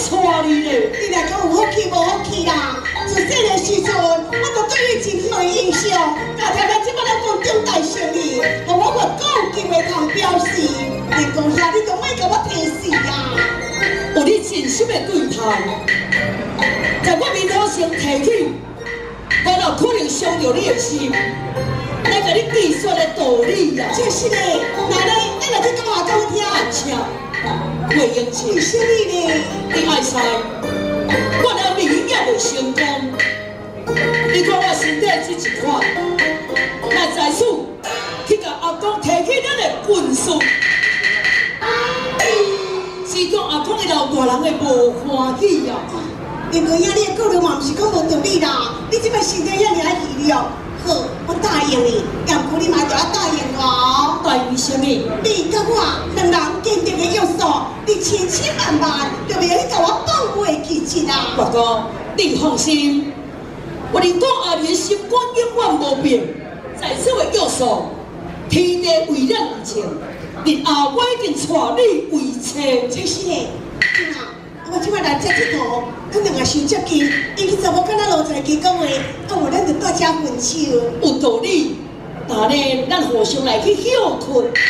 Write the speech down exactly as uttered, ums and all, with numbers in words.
娶你咧。 你来讲有好气无好气啦？自细个时阵，我都对你真好印象，大家在即摆来讲中大胜利，互我越讲金的通表示，连讲遐你都莫甲我提示啊！ 有你真心的对待，在我面头前提起，我哪有可能伤着你的心？来甲你计算的道理啊！ 真是嘞，奶奶，你来去讲话讲听。 安请，魏英姐， 为什么呢？ 你爱猜，我了你也袂成功。你看我身体这一款，来在此去甲阿公提起咱的本事，是讲阿公的老大人的无欢喜啊！ 林哥呀，你的顾虑嘛，毋是讲无道理啦。你即摆身体遐尔啊虚弱，好，我答应你，要不你嘛就要答应我。 答应什么？ 你甲我两人坚定的约束，你千千万万就袂去甲我放过去去啦。 大哥，你放心，我连我阿莲心肝永远无变，在此的约束，天地为咱而成，日后我已经娶你为妻。 真是嘞，啊！我即摆来这佚佗，咱两个伤接近，伊去查某敢若罗才基讲话，啊无咱就到遮分手。 有道理，但呢，咱互相来去休困。